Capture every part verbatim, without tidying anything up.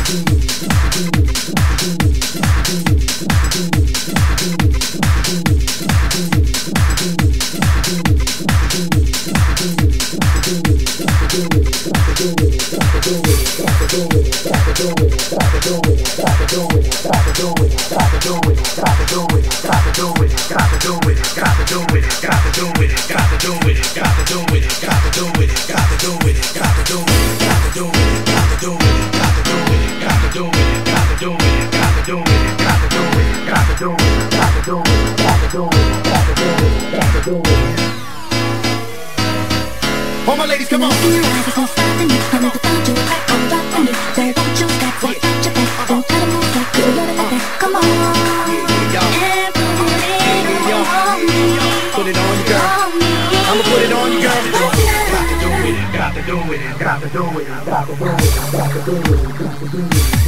All my ladies, come on. Come on. Put it on you, girl. I'ma put it on you, girl. Got to do with it, got to do with it, got to do with it, got to do with it, got to do with it, got to do with it.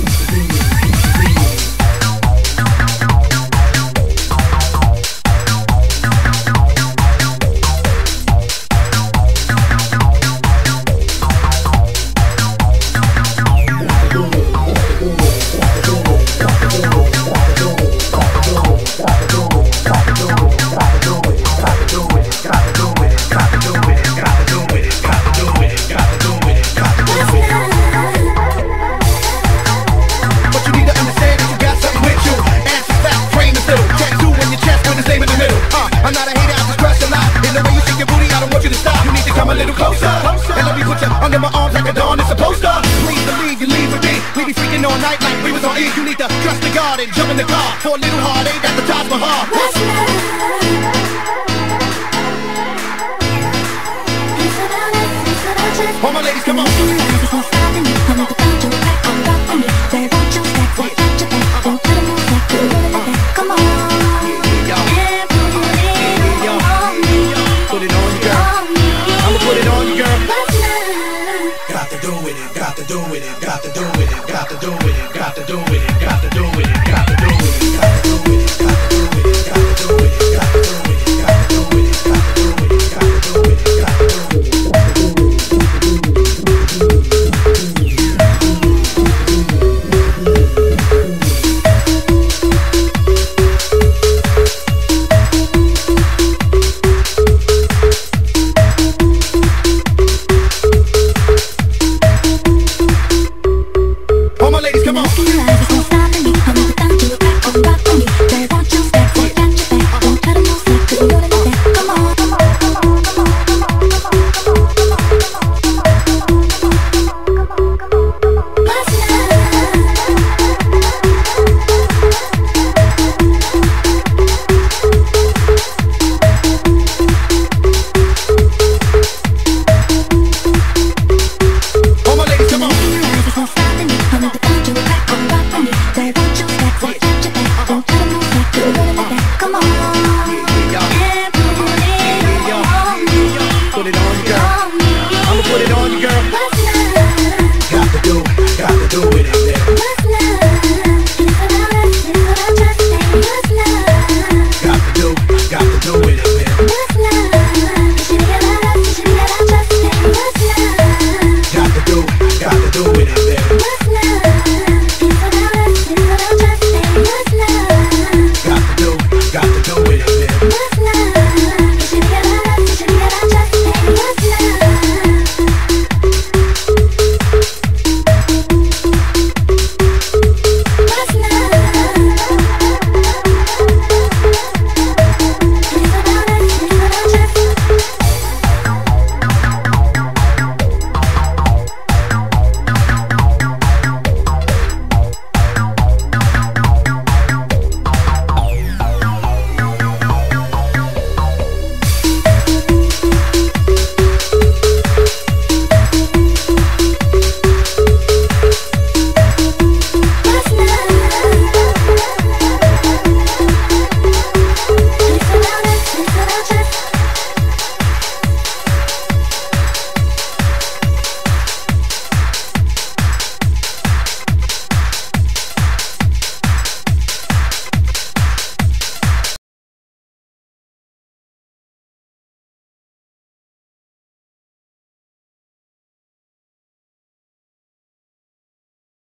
Under my arms like a dawn is supposed to. Please believe you leave with me. We be freaking all night like we was on E. You need to trust the God and jump in the car for a little heartache at the Taj Mahal. What's love? All my ladies, come on. Come on. Put it on you, girl. I'ma put it on you, girl. Got to do with it, got to do with it, got to do with it, got to do with it, got to do with it, got to do with it, got to do with it, got to do with it, got to do with it, got to do with it.